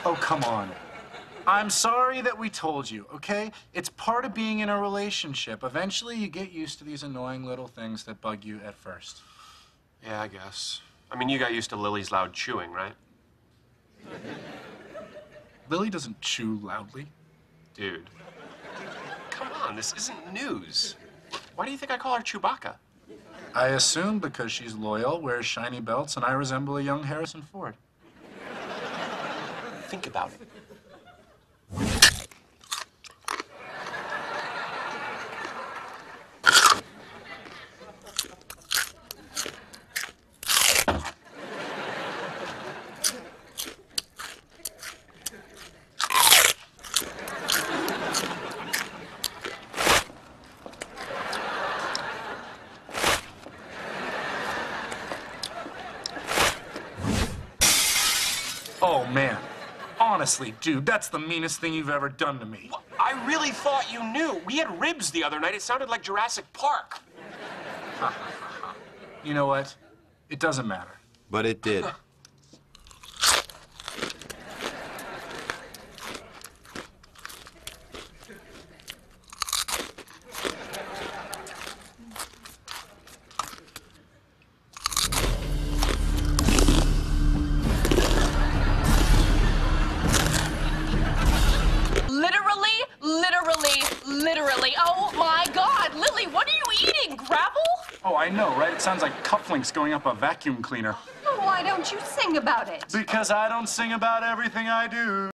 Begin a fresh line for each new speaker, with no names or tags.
Oh, come on. I'm sorry that we told you, okay? It's part of being in a relationship. Eventually, you get used to these annoying little things that bug you at first.
Yeah, I guess. I mean, you got used to Lily's loud chewing, right?
Lily doesn't chew loudly.
Dude. Come on, this isn't news. Why do you think I call her Chewbacca?
I assume because she's loyal, wears shiny belts, and I resemble a young Harrison Ford.
Think about it.
Oh, man. Honestly, dude, that's the meanest thing you've ever done to me.
Well, I really thought you knew. We had ribs the other night. It sounded like Jurassic Park.
You know what? It doesn't matter.
But it did.
Literally. Oh my God, Lily, what are you eating? Gravel?
Oh, I know, right? It sounds like cufflinks going up a vacuum cleaner.
Why don't you sing about it?
Because I don't sing about everything I do.